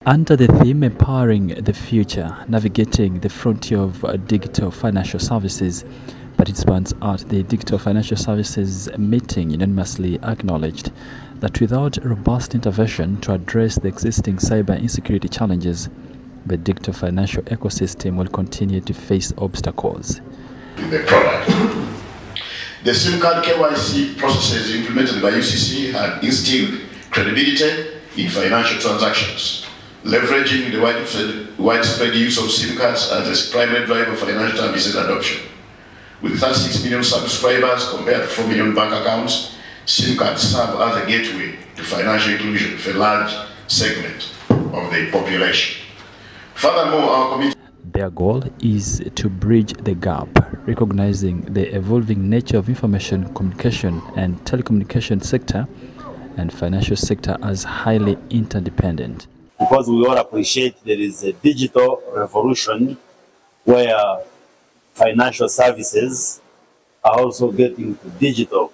Under the theme Empowering the Future, Navigating the Frontier of Digital Financial Services, participants at the Digital Financial Services meeting unanimously acknowledged that without robust intervention to address the existing cyber insecurity challenges, the digital financial ecosystem will continue to face obstacles. The product. The SIM card KYC processes implemented by UCC had instilled credibility in financial transactions, leveraging the widespread use of SIM cards as a primary driver of financial services adoption. With 36 million subscribers compared to 4 million bank accounts, SIM cards serve as a gateway to financial inclusion for a large segment of the population. Furthermore, our committee. Their goal is to bridge the gap, recognizing the evolving nature of information communication and telecommunication sector and financial sector as highly interdependent. Because we all appreciate there is a digital revolution where financial services are also getting to digital.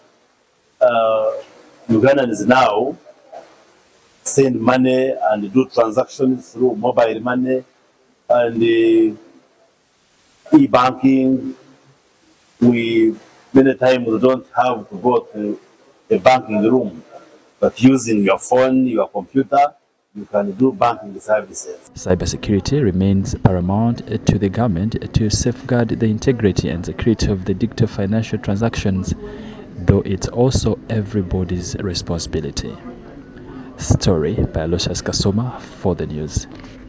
Ugandans now send money and do transactions through mobile money and e-banking. We many times don't have to go to the banking room, but using your phone, your computer, you can do banking services. Cybersecurity remains paramount to the government to safeguard the integrity and security of the digital financial transactions, though it's also everybody's responsibility. Story by Aloysius Kasoma for the news.